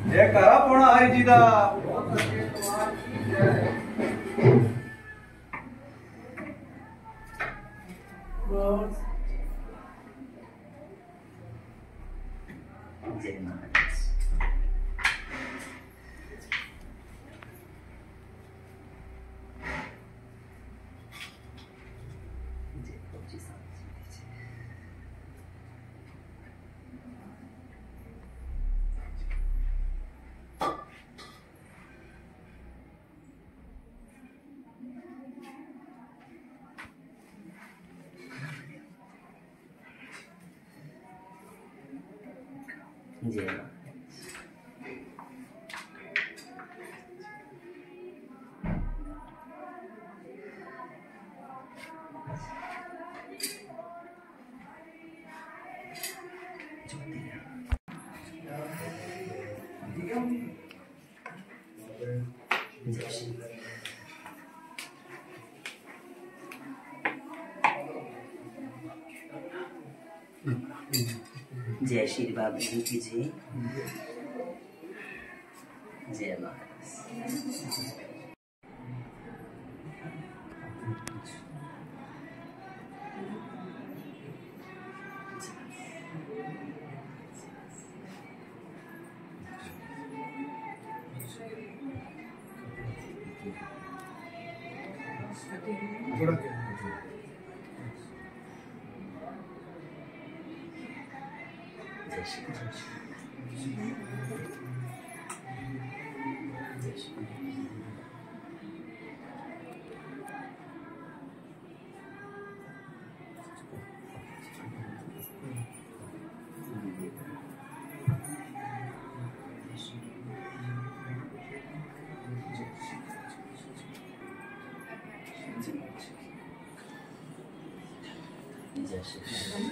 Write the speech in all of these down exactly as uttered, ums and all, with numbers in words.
जयकारा पौना हरि जी दा। जय महाराज। जय फौजी साहब जी। जय महाराज। जय श्री जय श्री बाबा जी की जय। जय महाराज। जय श्री जय श्री जय Shri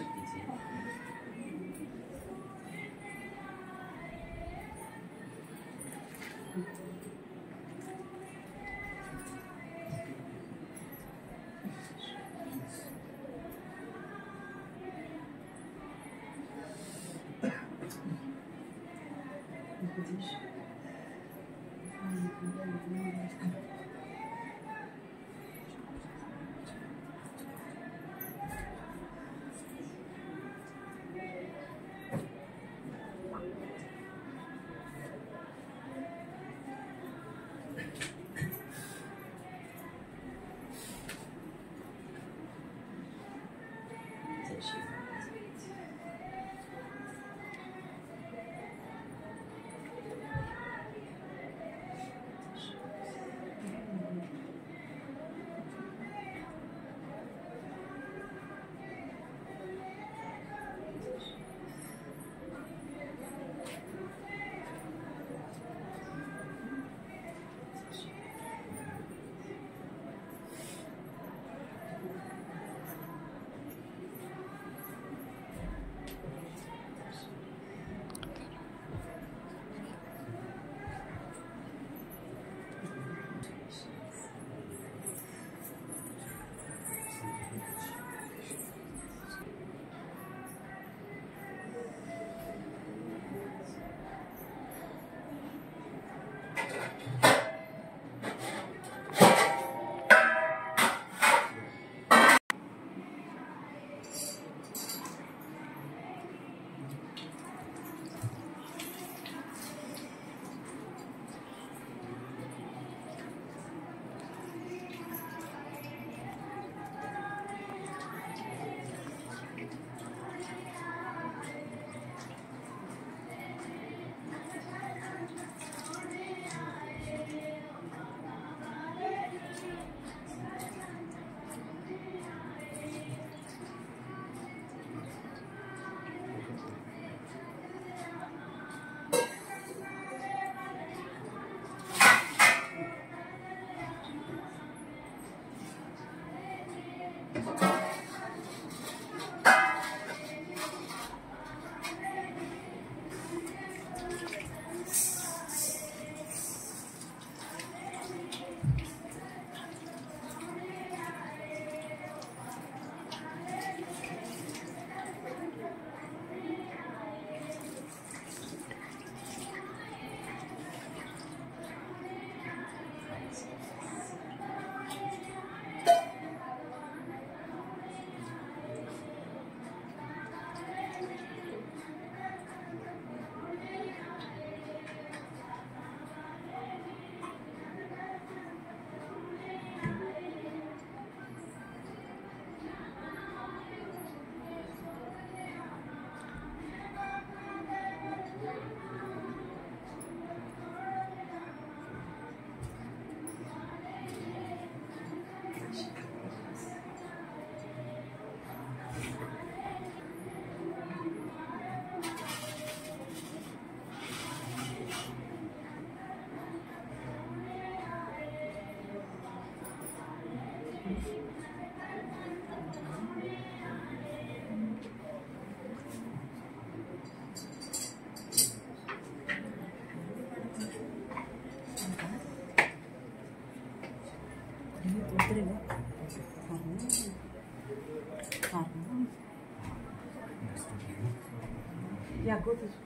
Yeah, go to school.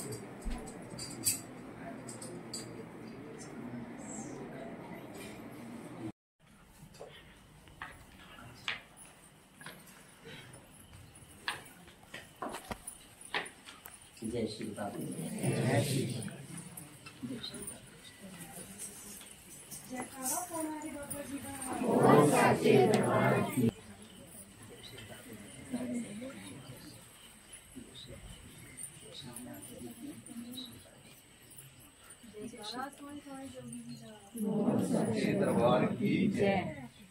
जय श्री बाबू जय श्री दरबार की जय।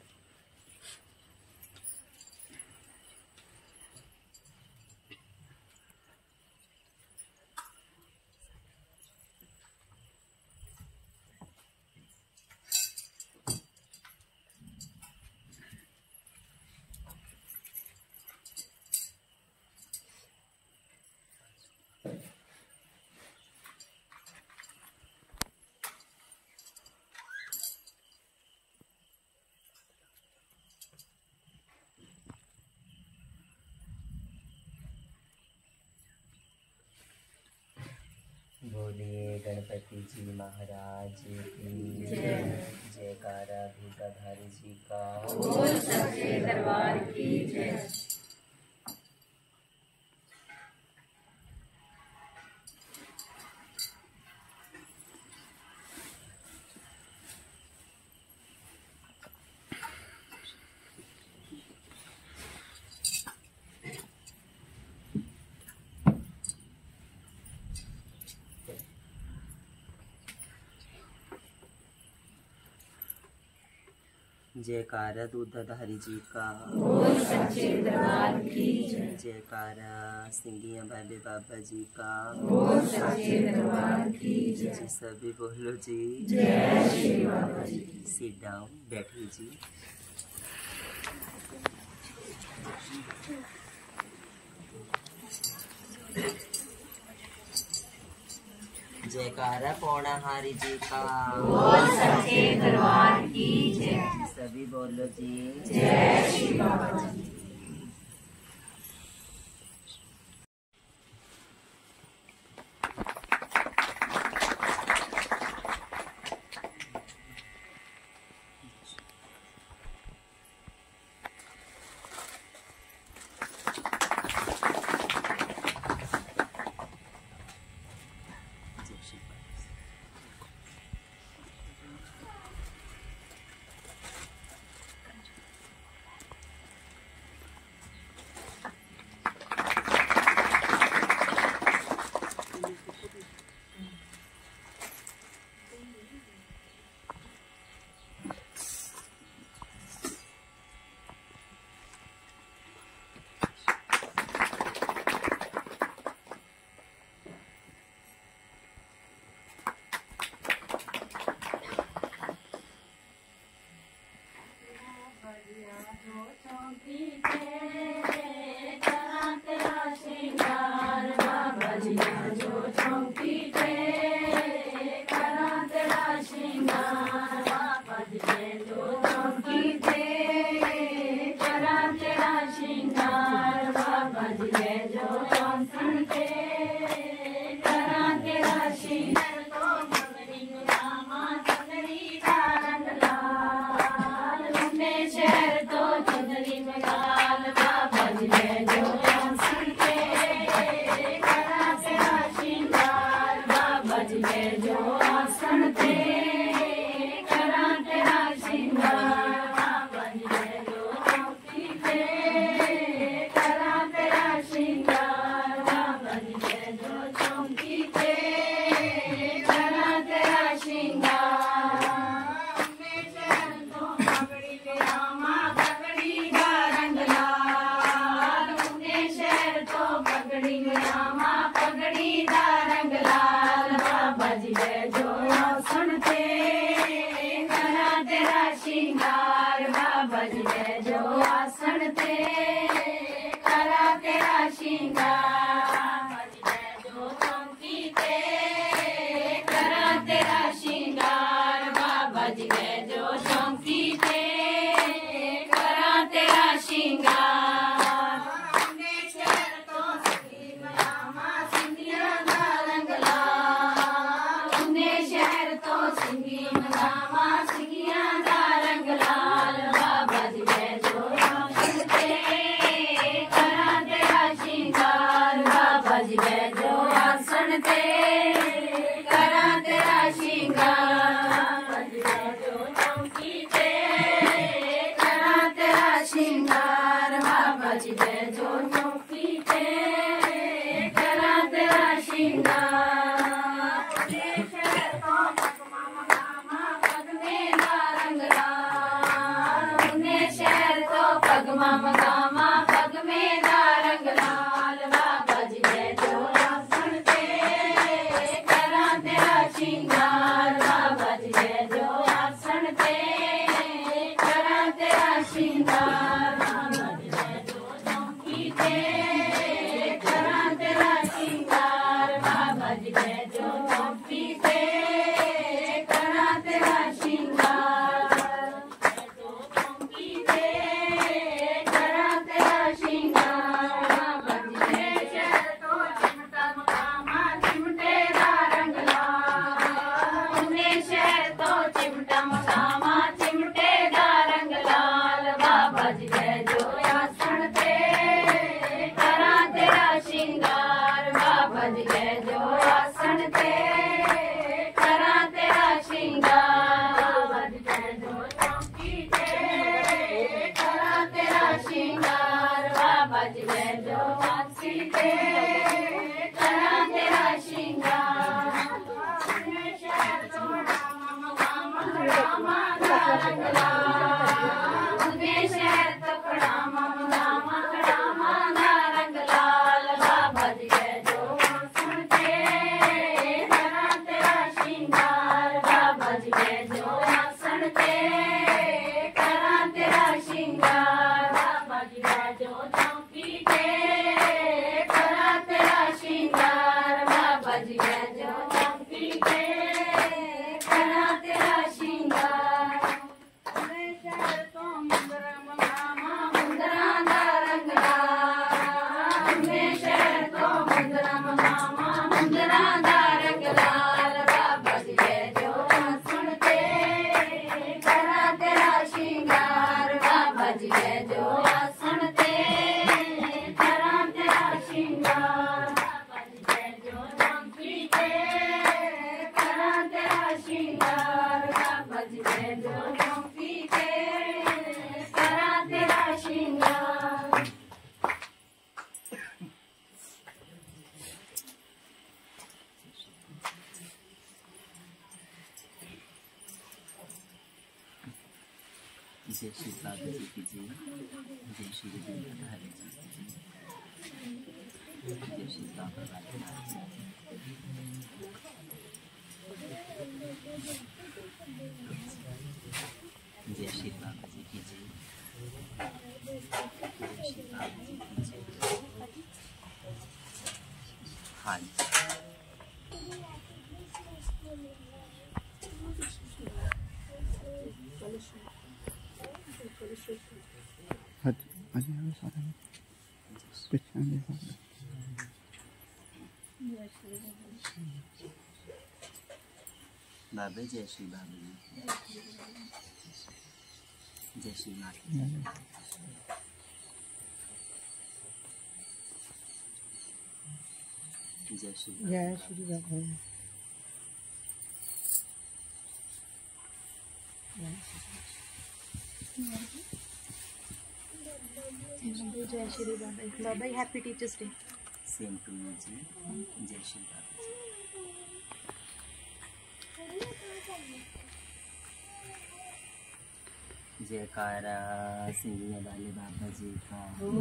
बोलिए गणपति जी महाराज की जय। जयकारा भूताधारी जी का बोल सच्चे दरबार की जय। जयकारा दूधाधारी जी का बोल सच्चे दरबार की जय। जयकारा सिंगिया बाबे बाबा जी का बोल सच्चे दरबार की जय। जी सभी बोलो जी जय श्री बाबा जी। सिट डाउन बैठिए जी। जयकारा पौड़ाहारी जी का बोल सच्चे दरबार की जय। सभी बोलो जी जय श्री बाबा जी। जो चौकी पे पीछे करा तेरा श्रृंगार मुंदरा दा रंगला मैं शहर तो मुंदरा मामा मुंदरा दा रंगला बाबा जी जो सुनते करा तेरा श्रृंगार बाबा जी जो सुनते करा तेरा श्रृंगार बाबा जी जो पीछे करा तेरा श्रृंगार बाबा जी जो पीछे करा तेरा श्रृंगार जय श्री बाबा जी की जय, जय श्री हरि जी की जय, जय श्री बाबा वाले जय श्री बाबा जी की जय, जय श्री बाबा जी की जय। हाँ बाबा जय श्री बाबा जी, जय श्री माता, जय श्री जय श्री बाबा जय Shri Baba Baba happy teachers day same to you जी, जय श्री बाबा जी। जयकारा सिंधिया वाले बाबा जी का,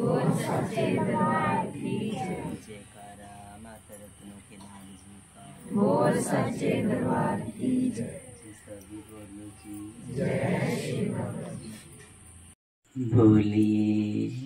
जयकारा माता रत्नों के लाल जी का, बोल सच्चे दरबार की जय। सभी बोलो जी जय श्री बाबा जी। बोलिए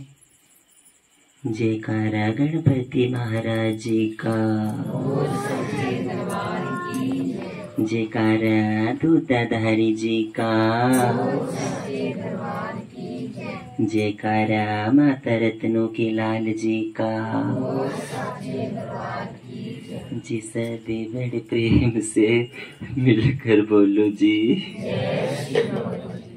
जयकारा गणपति महाराज जी का, बोल सच्चे दरबार की जय। जयकारा दूताधारी जी का, बोल सच्चे दरबार की जय। जयकारा माता रत्नों के लाल जी का, बोल सच्चे दरबार की जय। जी सभी बड़े प्रेम से मिलकर बोलो जी जय श्री बाबा जी।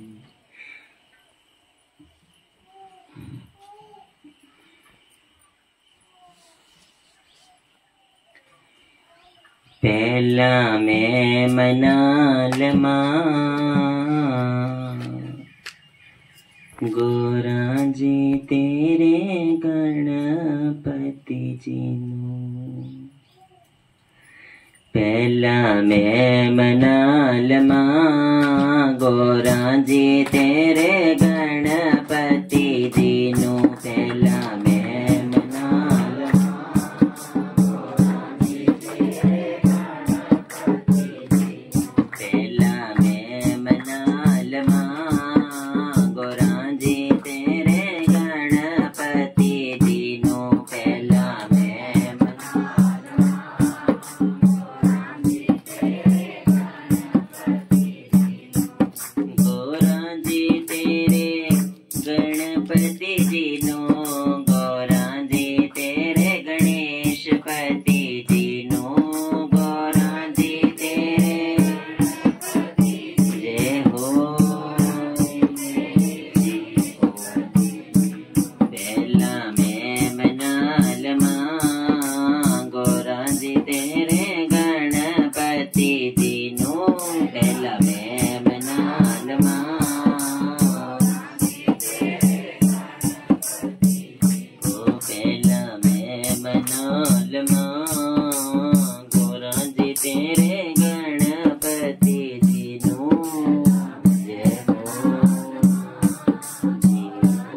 पहला मैं मना लमा गोरा जी तेरे गणपति जी नू, पहला मैं मना लमा गोरा जी तेरे गणपति जी नू, पहला मैं मना लमा पहला मैं मना लमा गोरा जी तेरे गणपति जी नू, पहला मैं मना गोरा जी तेरे गणपति जी नू, गोरा जी तेरे गणेशपति जी नू, गोरा जी तेरे जय हो। पहला मैं मना लमा गोरा जी तेरे गणपति जी नू, पहला मैं मना लमा ओ पहला मैं मना लमा गोरा जी तेरे गणपति जी नू, जय हो जी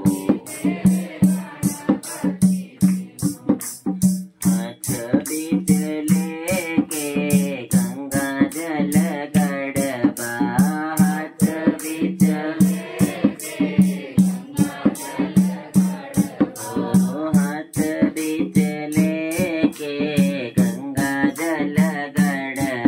हो। हाथ बीच लेके गंगा जल गड़बा, हाथ बीच ओ हाथ बीच लेके गंगा जल गड़बा,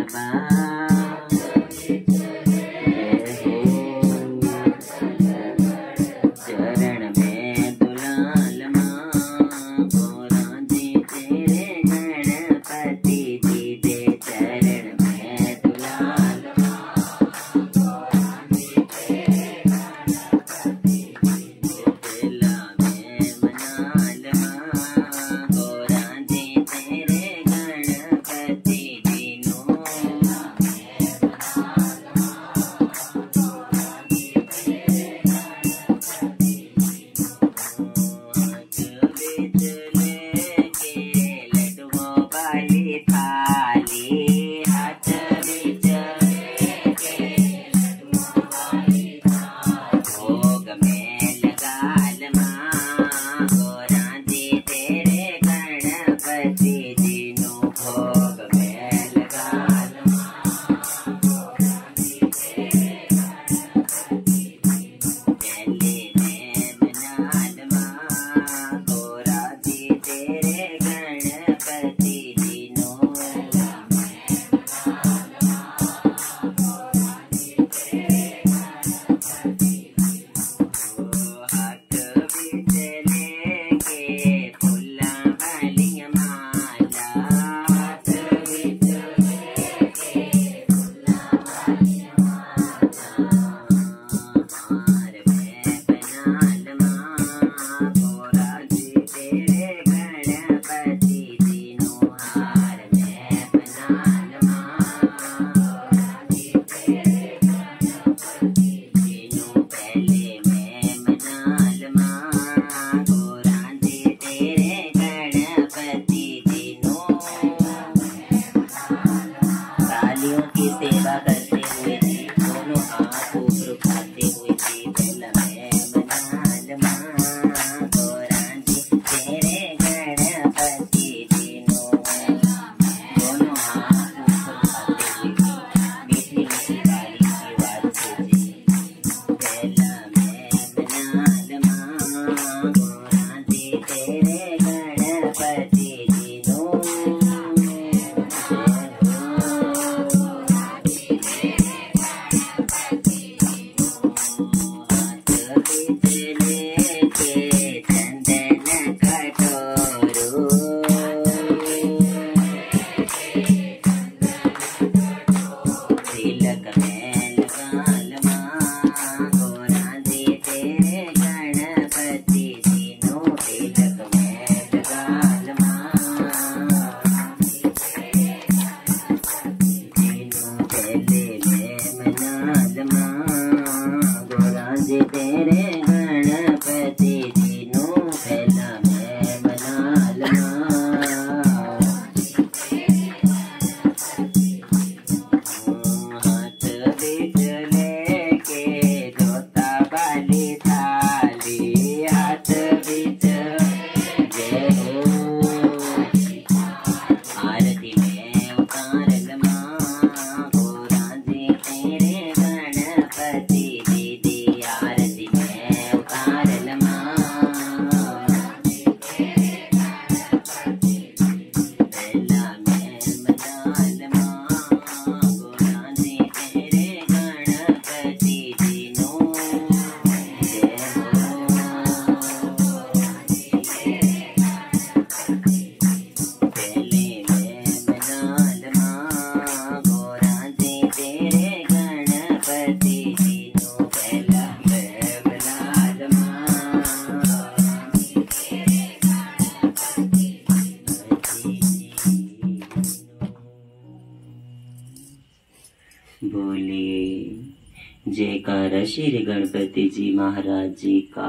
बोलिए जयकारा श्री गणपति जी महाराज जी का।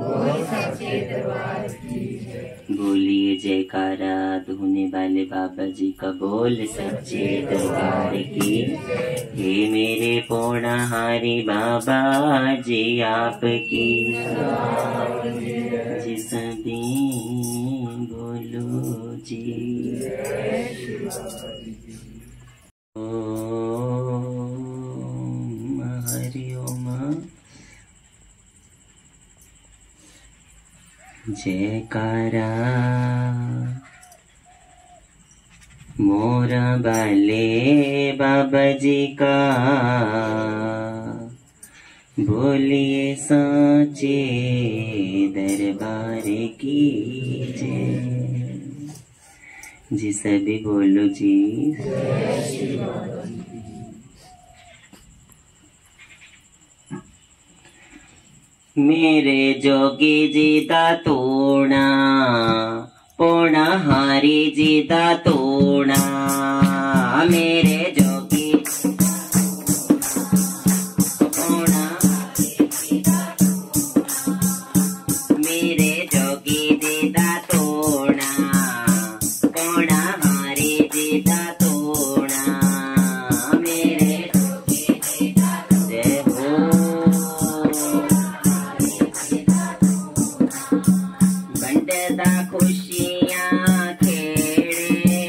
बोलिए जयकारा धोने वाले बाबा जी का। बोल सच्चे दरबार की। हे मेरे पोणाहारी बाबा जी आपकी जिस दिन बोलो जी। जयकारा मोरा बाले बाबा जी का। बोलिए साचे दरबार की जय। जी सभी बोलो जी। मेरे जोगी जी दा तोड़ा पोणा हारी जी दा तोड़ा। मेरे जोगी पोणा मेरे जोगी जी दा तोड़ा पोणा हारी जी दा तोड़ा। मेरे जय हो बंडदा खुशियां खेड़े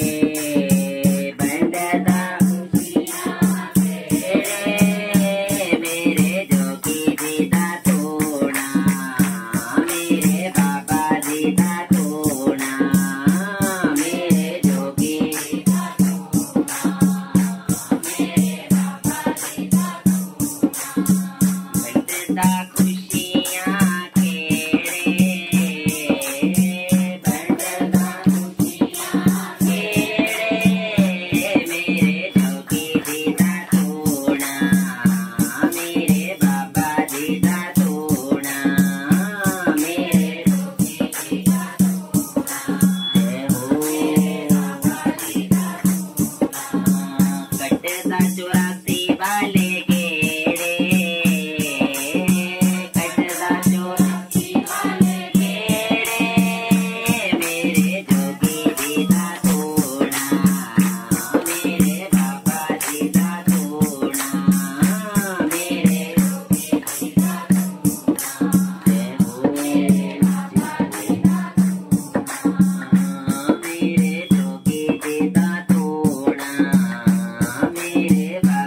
बंडदा खुशियां खेड़े। मेरे जोगी जी दा तोड़ा मेरे बाबा जी दा तोड़ा। मेरे जोगी जी दा तोड़ा मेरे बाबा जी दा तोड़ा। बंडदा खुशियां चौरासी वाले गेड़े कटदा चौरासी वाले गेड़े। मेरे जोगी जी दा तोड़ा मेरे बाबा जी दा तोड़ा। मेरे जोगी जी दा तोड़ा जय हो मेरे जोगी जी दा तोड़ा। मेरे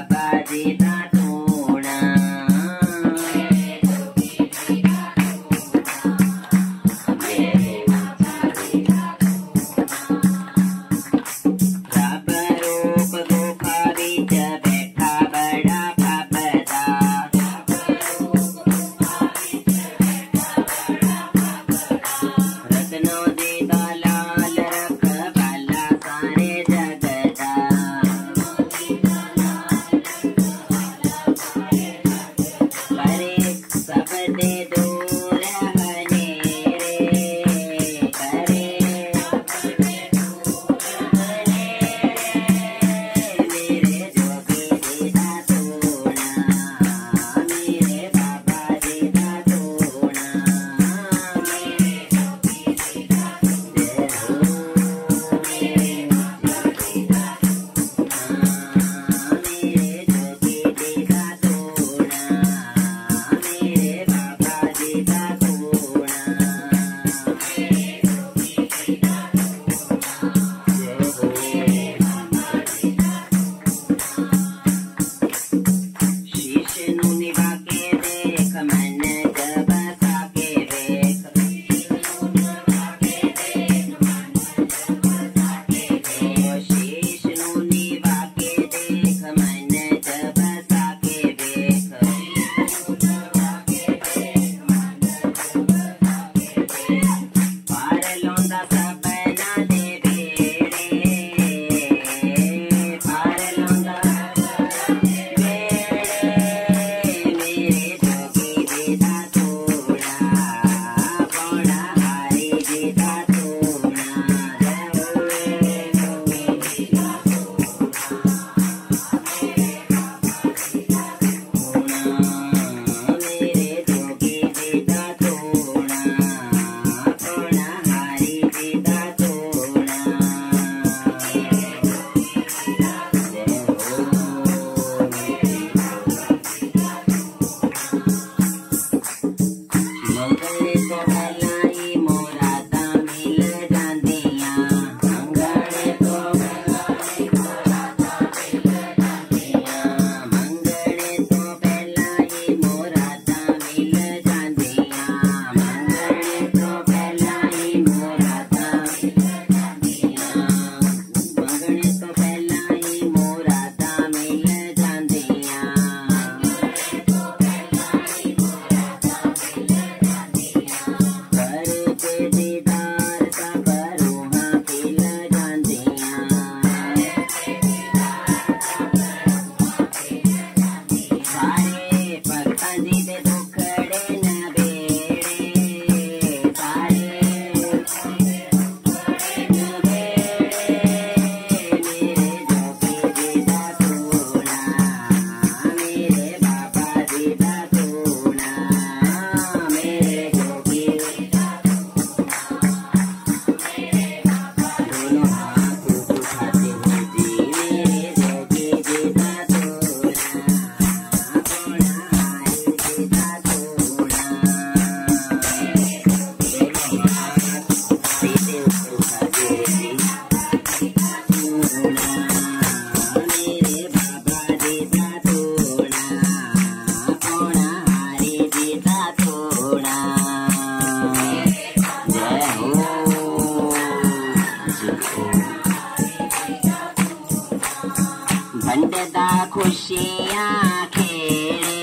बनदा खुशियां खेड़े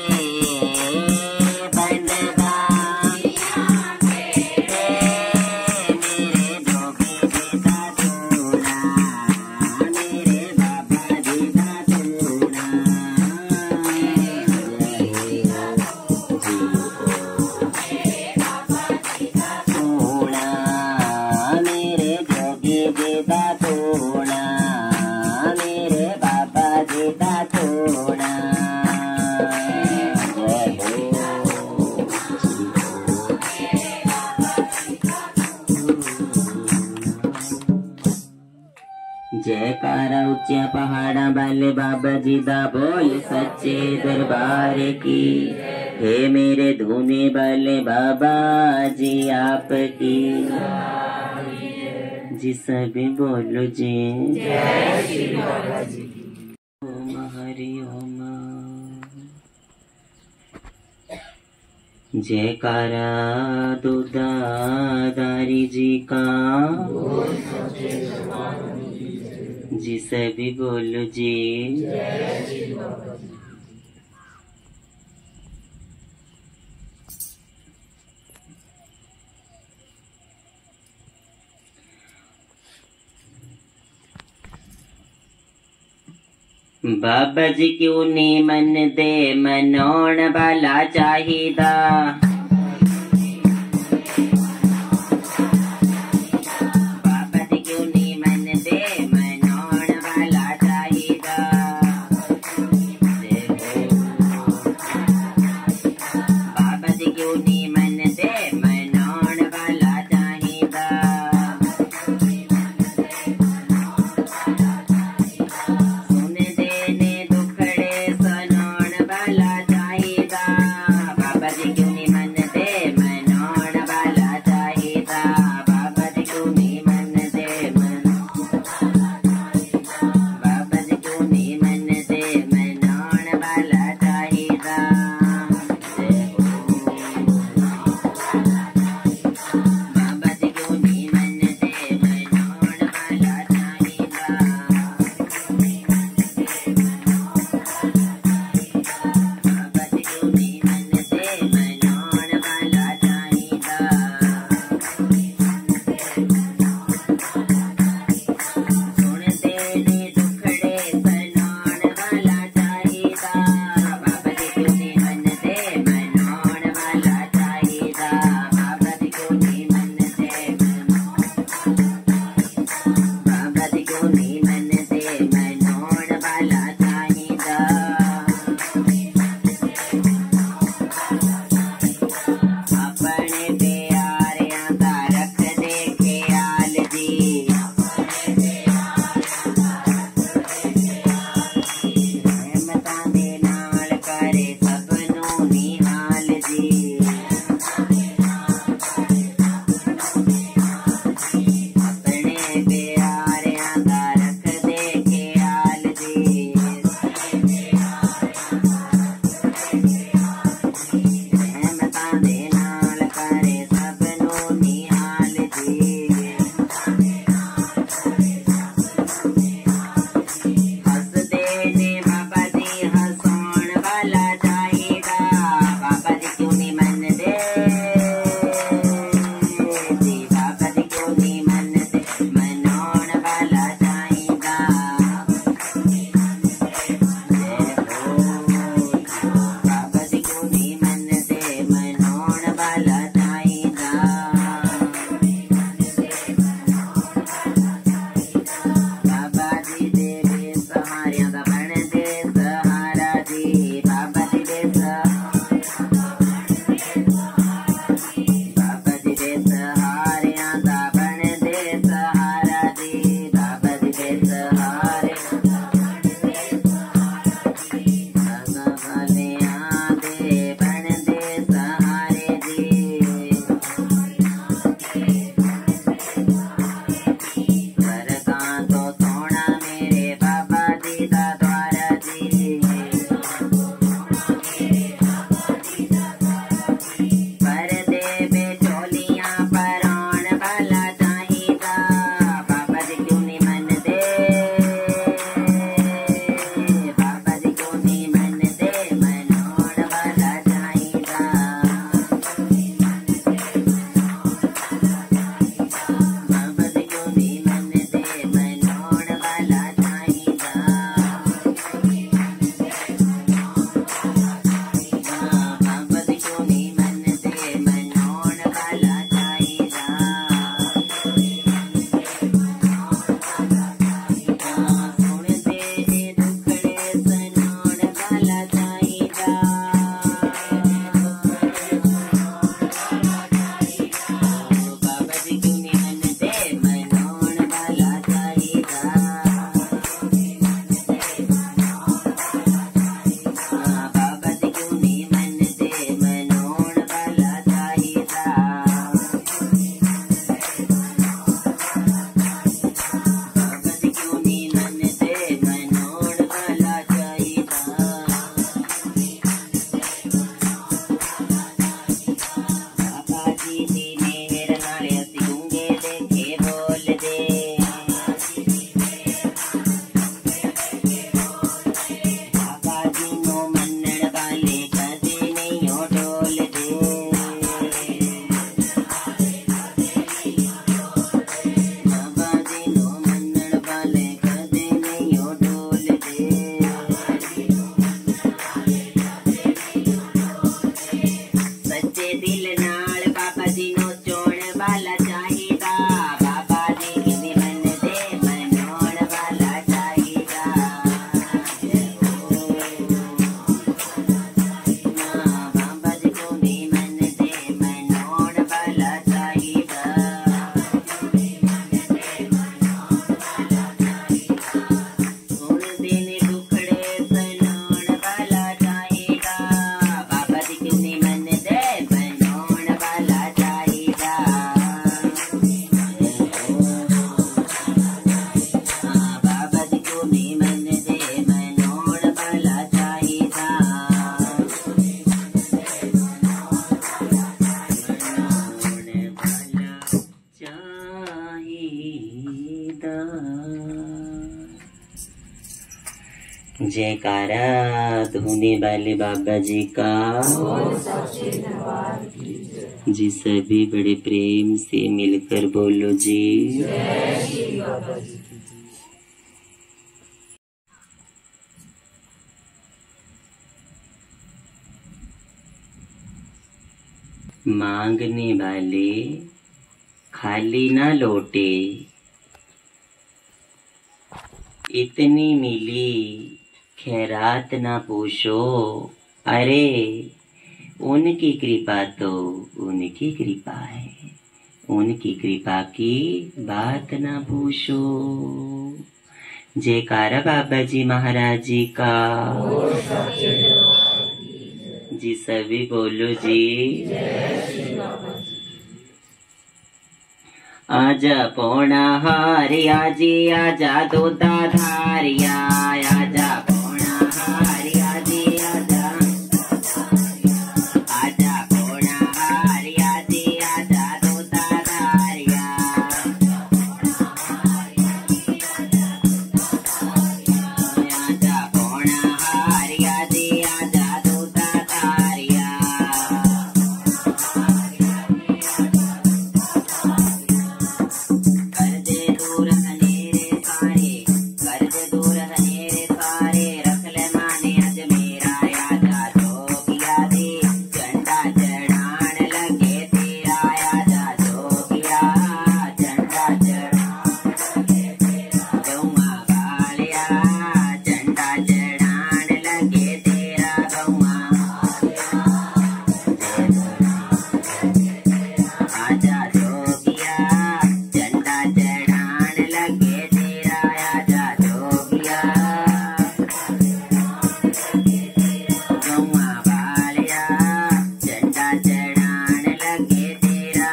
बनदा मेरे जोगी जी दा तोड़ा मेरे बाबा जी दा तोड़ा मेरे जोगी जी दा तोड़ा मेरे बाबा जी दा तोड़ा जयकारा ऊंचे पहाड़ा वाले बाबा जी दा बोल सच्चे दरबार की हे मेरे धूने वाले बाबा जी आपकी जी सभी बोलो जी ओम हरि ओम जयकारा दूधाधारी जी का जी सभी बोलो जी बाबा जी क्यों नहीं मन दे मनौण वाला चाहिदा बाबा जी क्यों नहीं मन दे मनौण वाला चाहिदा बाबा जी क्यों नहीं मन दे मनौण वाला चाहिदा सीता जयकारा धोने वाले बाबा जी का जी। सभी बड़े प्रेम से मिलकर बोलो जी। मांगने वाले खाली ना लौटे, इतनी मिली खैरात ना पूछो। अरे उनकी कृपा तो उनकी कृपा है, उनकी कृपा की बात ना पूछो। जयकारा बाबा जी महाराज जी का जी। सभी बोलो जी। आजा पौना हारिया जी, आजा दूधा धारिया, आजा पौना हारिया जी, आजा आजा पौना हारिया जी, आजा दूधा धारिया, आजा पौना हारिया जी, आजा दूधा धारिया। कर दे दूर हनेरे सारे, कर दे दूर हनेरे सारे, रख ले माने अज मेरा आजा जोगिया दे, झंडा चढ़ान लगे तेरा आजा जोगिया, झंडा चढ़ान लगे तेरा गौआ वालिया, झंडा चढ़ान लगे तेरा गौआ आजा जोगिया, झंडा चढ़ान लगे तेरा आजा जोगिया, गौआ वालिया, झंडा चढ़ान लगे तेरा।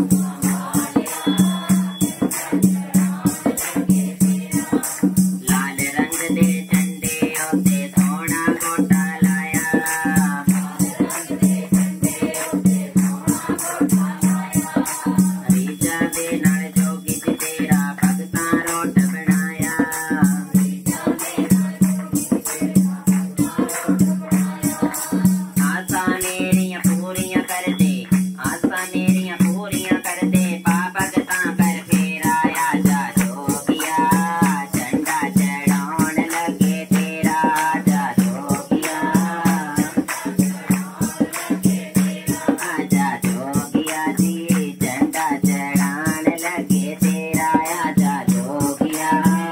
लाल रंग दे झंडे ओते सोना कोटा लाया, रीजा दे नाल जोगी जी तेरा भगतां रोट बनाया, आसा मेरियां पूरियां कर दे, आसा मेरियां पूरियां कर दे, पा भगतां पर फेरा आजा जोगिया, झंडा चढ़ान लगे तेरा आजा जोगिया, आजा जोगिया जी, झंडा चढ़ान लगे तेरा आजा जोगिया,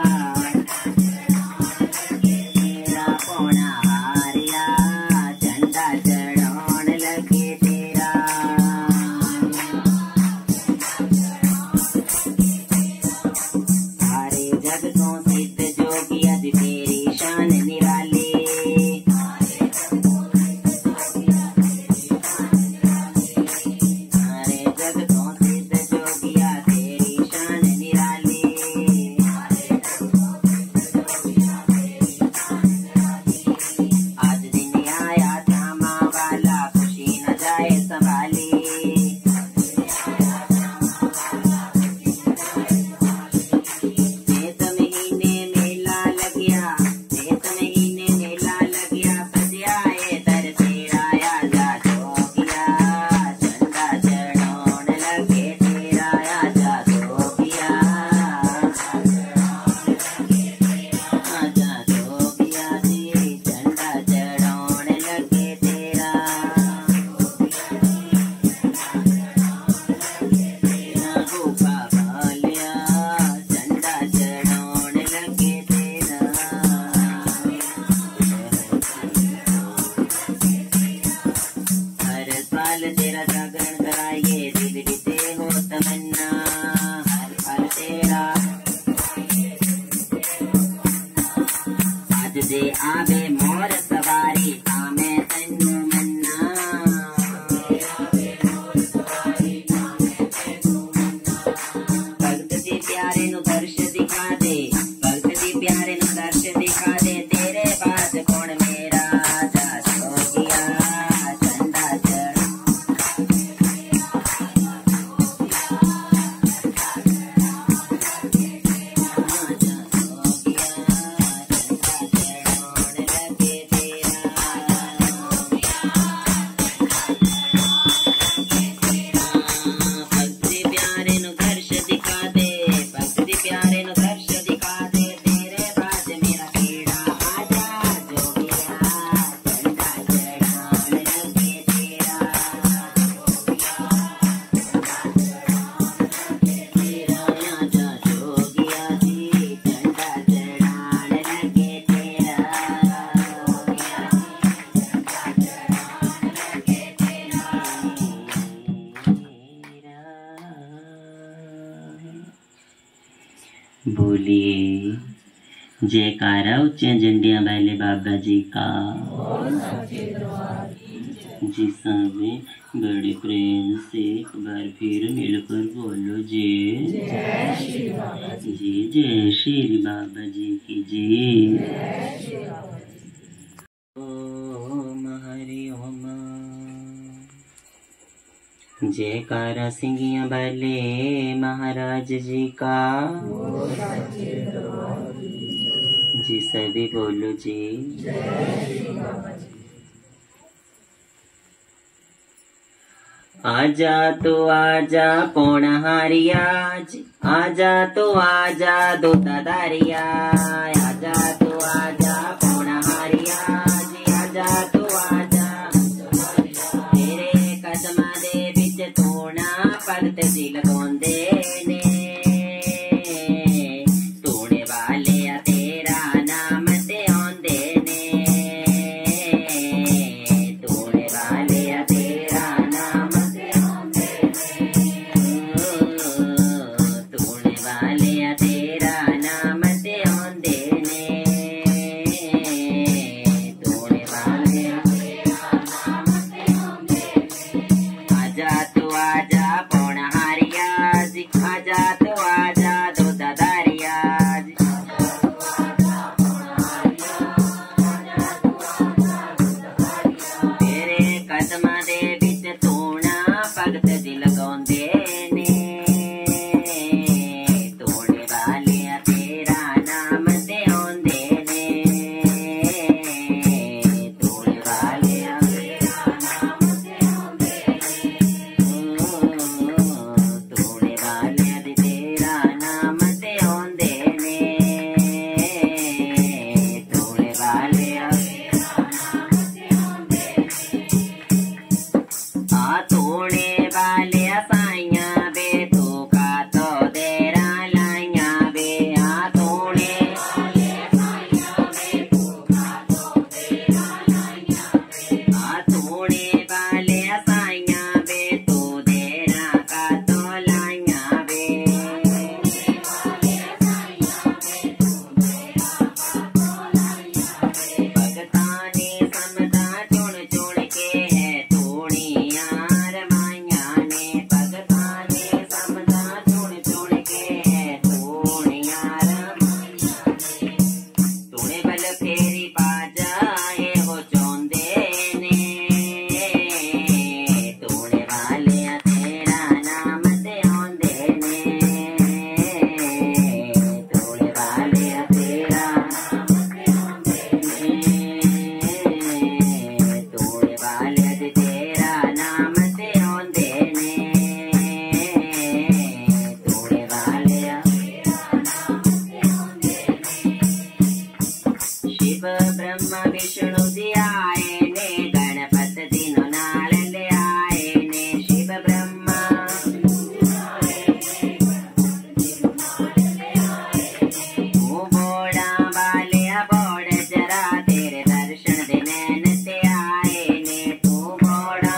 तेरा पौना हारिया, झंडा चढ़ान लगे तेरा। सारे जग तो सिद्ध जोगी अज तेरी शान निराली, सारे जग तो सिद्ध जोगिया तेरी शान निराली, आज दिन आया श्यामा वाला, खुशी न जाए संभाली, चेत महीने मेला लगिया, चेत महीने मेला लगिया, सजाए दर तेरा आजा जोगिया, झंडा चढ़ान लगे तेरा आजा जोगिया, आजा जोगिया जी, झंडा चढ़ान लगे तेरा। गोपा वालिया, झंडा चढ़ान लगे तेरा। हर साल तेरा जागरण कराइए, दिल बीते हो तमन्ना, हर साल तेरा आज दे आवे मोर सवारी, तामे तन्नू मन्ना, भगत दी प्यारे नु दर्श दिखा दे, भगत दी प्यारे नु दर्श दिखा दे, तेरे बाद कौन मेरा आजा जोगिया, झंडा चढ़ आजा जोगिया, झंडा चढ़ान बोलिए। जयकारा ऊंचे झंडिया वाले बाबा जी का। जी सब बड़े प्रेम से एक बार फिर मिलकर बोलो जी जी जय श्री बाबा जी की जी। ओम हरि ओम। जयकारा सिंगिया वाले महाराज जी का। जी सभी बोलो जी। आजा तो आजा पौनहारिया, आजा तो आजा दूताधारिया, आजा तो आजा पौनहारिया, आजा तो आजा तेरे कदम दे विच तोना भगत जी लगांदे ने। तोड़े वाले तेरा नाम ते आंदे ने, तोड़े वाले तेरा नाम ते आंदे ने, तोड़े वाले तेरा नाम ते आंदे ने, तोड़े वाले तेरा नाम ते आंदे ने। आजा तो आजा पौनहारिया, आजा तो आजा दूताधारिया, तेरे कदम दे विच तोना भगत जी लगांदे ने। तोड़े वाले तेरा नाम ते आंदे ने, तोड़े वाले तेरा नाम ते आंदे ने, तोड़े वाले तेरा नाम ते आंदे ने, तोड़े वाले तेरा नाम ते आंदे ने। आ तोड़े वाले साइया बे तू का तो देरा लाइया बे, आ तोड़े वाले साइया बे तू का तो देरा लाइया बे, आ तोड़े वाले साइया बे तू देरा का तो लाइया बे, वाले साइया बे तू देरा का तो लाइया बे। भगतां ने समदा चुन चुन के है तोड़िया रमाइया ने, भगतां ने समदा चुन चुन के है तोड़िया रमाइया ने। तोड़े बल फेरी पा जाए हो चौंदे ने, तोड़े वाले तेरा नाम ते आंदे ने, तोड़े वाले तेरा नाम ते आंदे ने, तोड़े वाले तेरा नाम ते आंदे ने, तोड़े वाले तेरा नाम ते आंदे ने। शिव ब्रह्मा विष्णु जी आए ने, गणपत जी नो नाल ले आए ने। शिव ब्रह्मा तू बोड़ा वाले बोड़ जरा तेरे दर्शन दे नैन ते आए ने, तू बोड़ा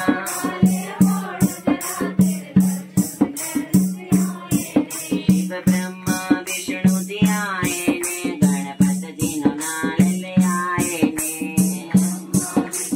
शिव ब्रह्मा विष्णु जी आए ने, गणपत जी नो नाल ले आए ने।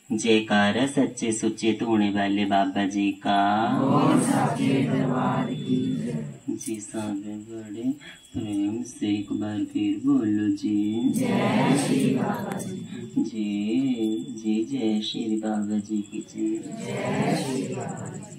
जयकारा सच्चे सुच्चे धोने वाले बाबा जी का। और सच्चे दरबार की जय। जी सब बड़े प्रेम से एक बार फिर बोलो जी। जय श्री बाबा जी। जी जी जय श्री बाबा जी की जय। जय श्री बाबा जी।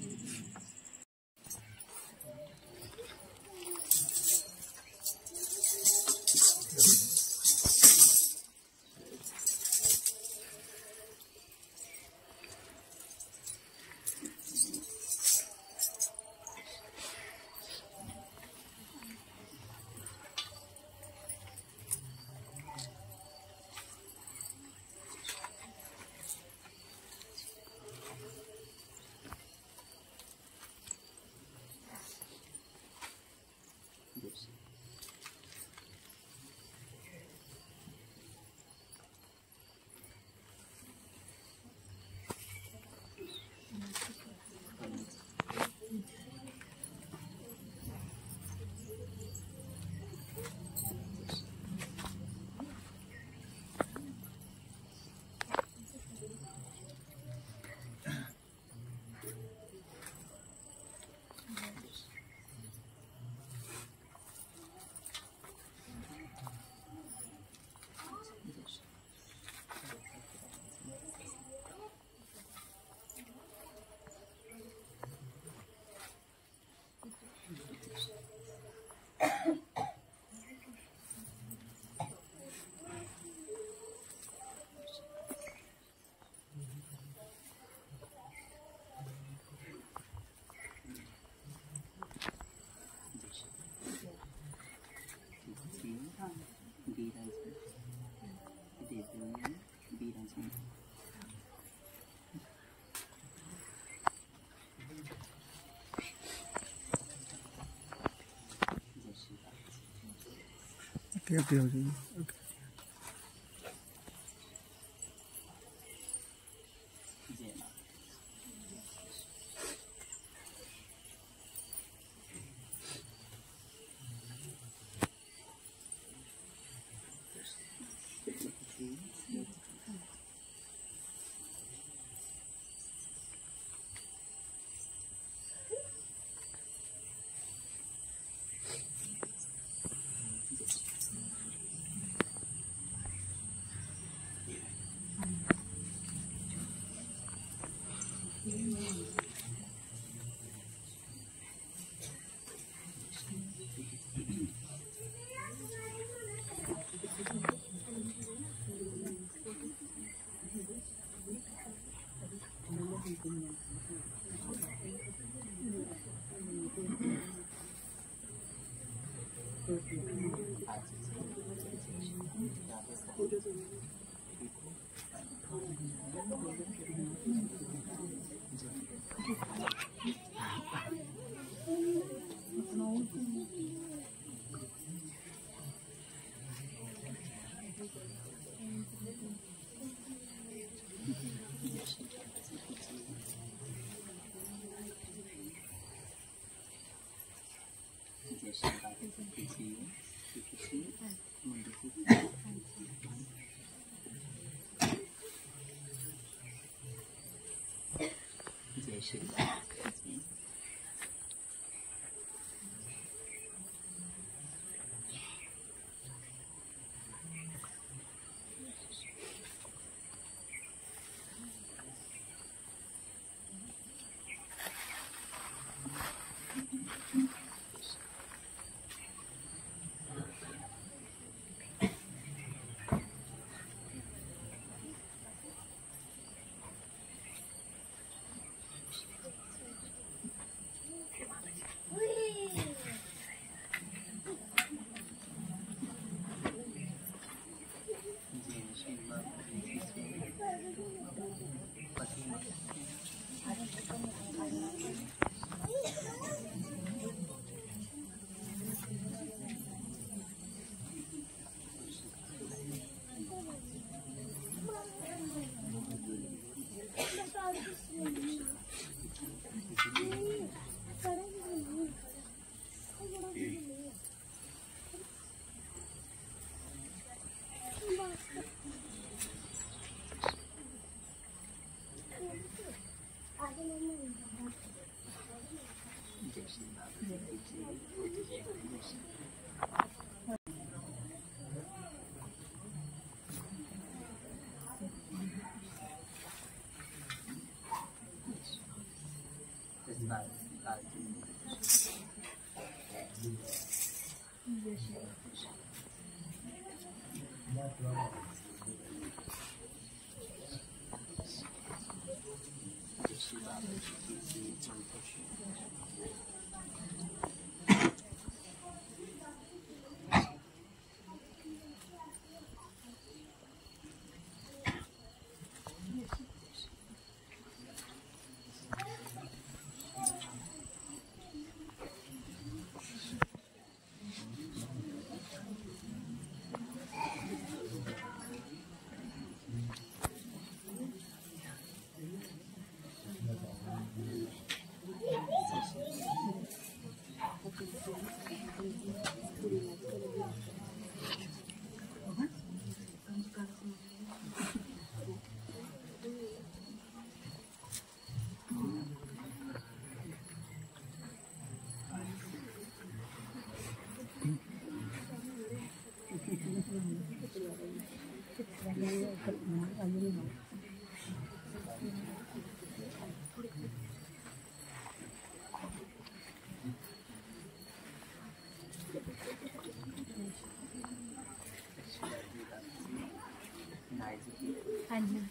कैसे हो जाएगी? ओके। जय श्री राम। हाँ जी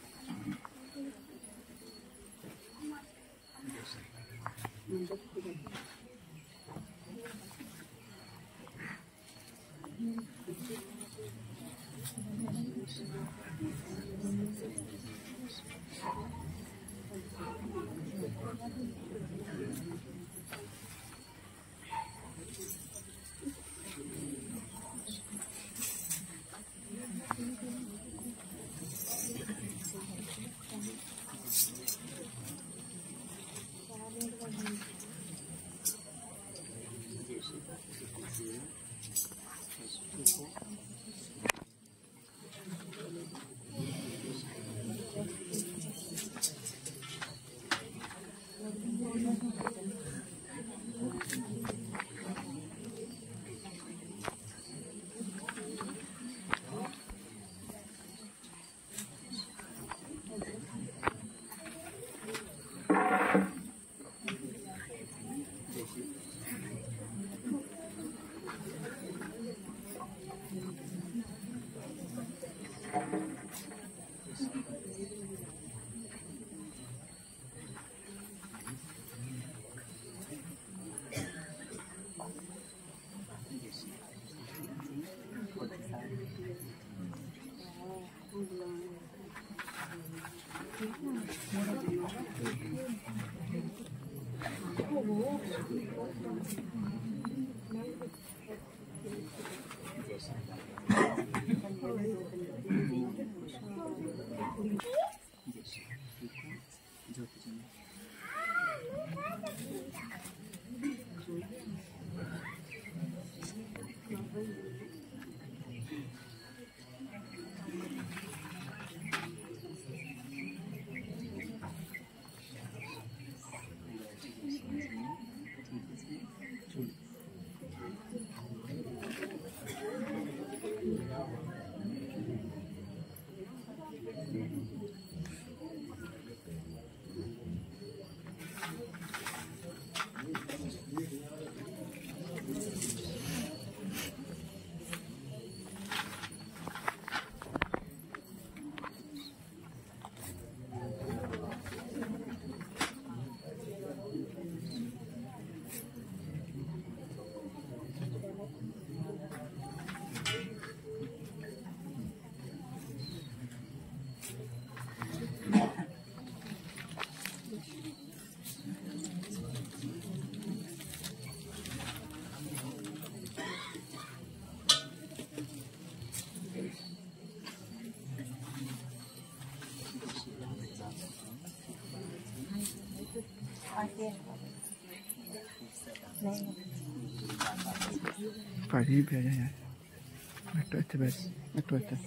पानी भी आ जाए यार एक तो इतने बैठ एक तो इतने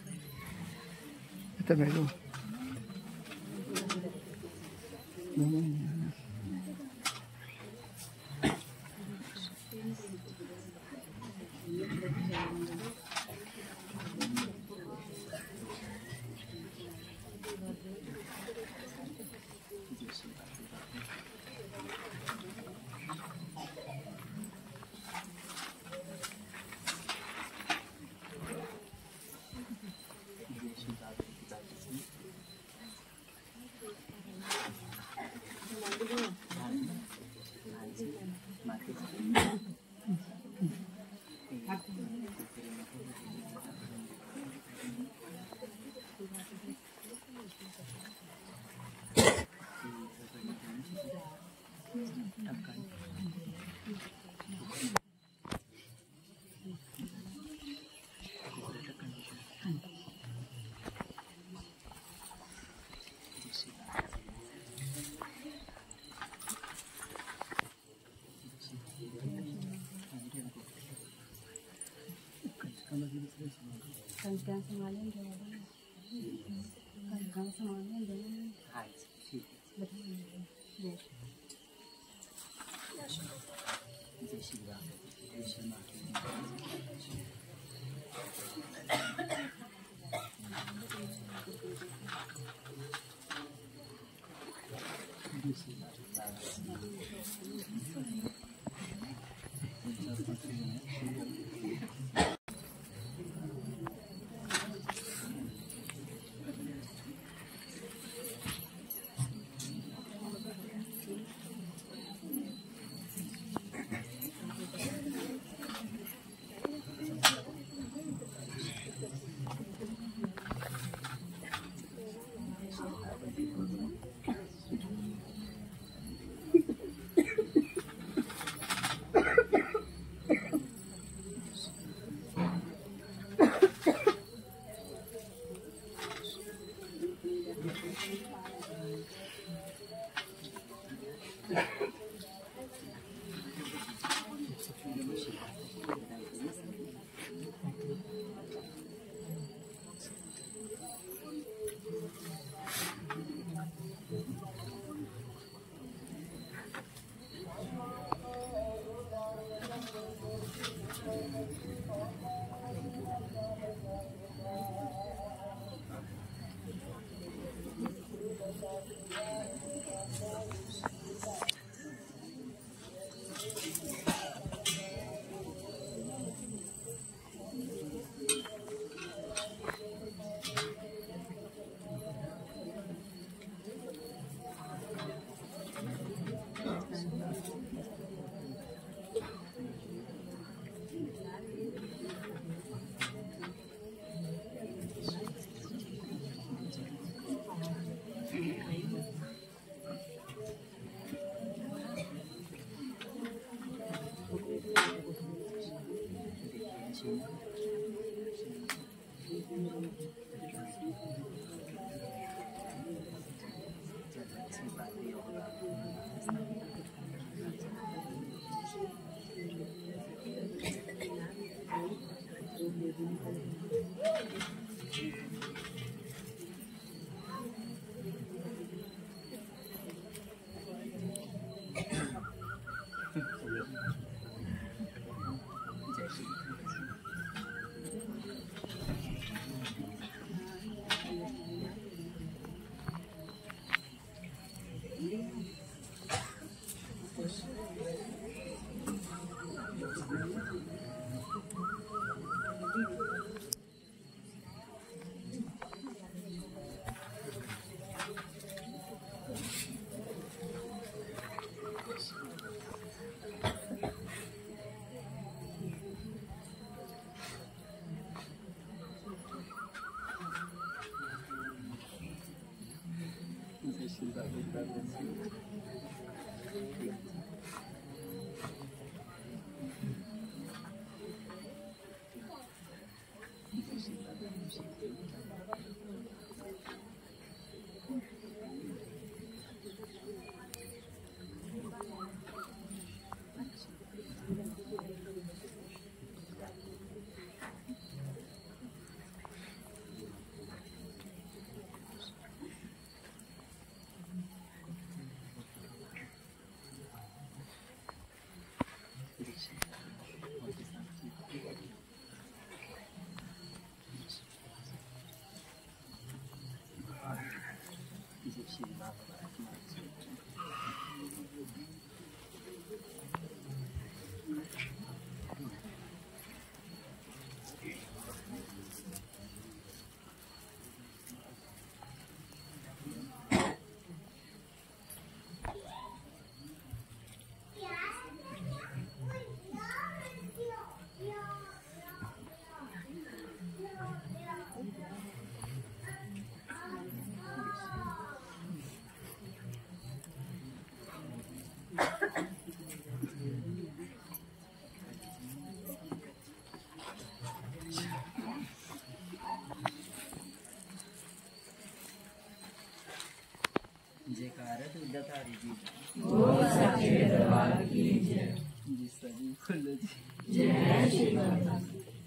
इतने बैठो ढक्कन कंचन संभालेंगे कंचन संभालेंगे हाँ ठीक है जय श्री राम जय श्री माँ जयकारा दुर्गाधारी जी बोल सच्चे दरबार की जय। जी सभी बोलो जी। जय श्री बाबा।